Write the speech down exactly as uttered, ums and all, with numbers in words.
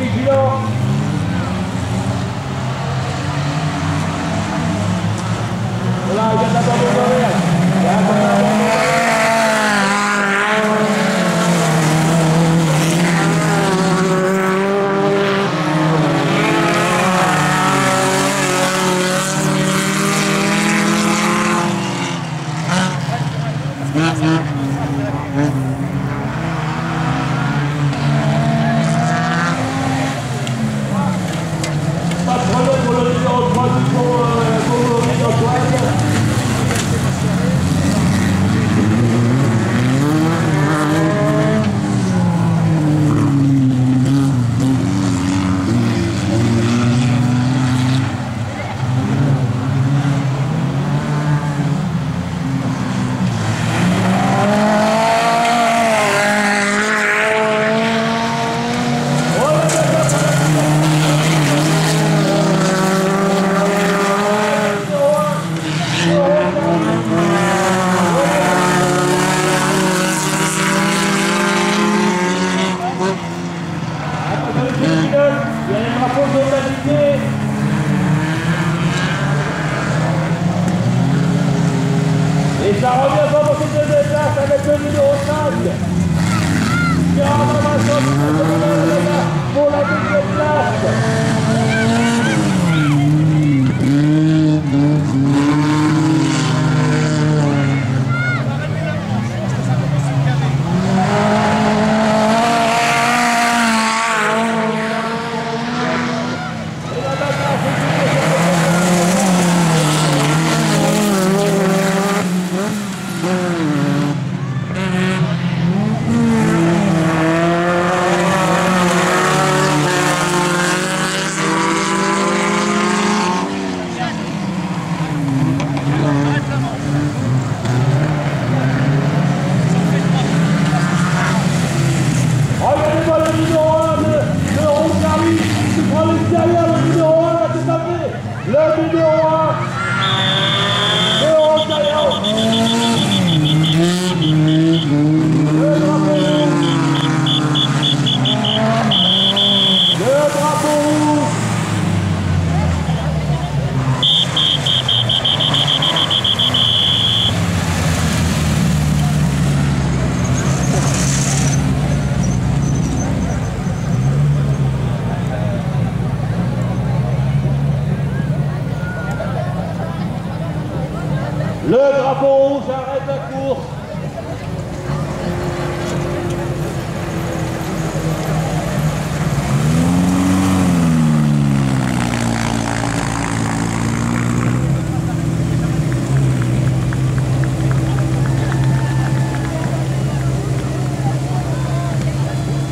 vigilants. Voilà, il y a de la bande horaire. Il y a de la bande horaire. Pas de problème pour le numéro trois du pont, euh, pour le Antoine. Il y a les drapeaux de l'égalité. Et ça revient pas pour toutes les places avec le numéro cinq. Qui rentre dans la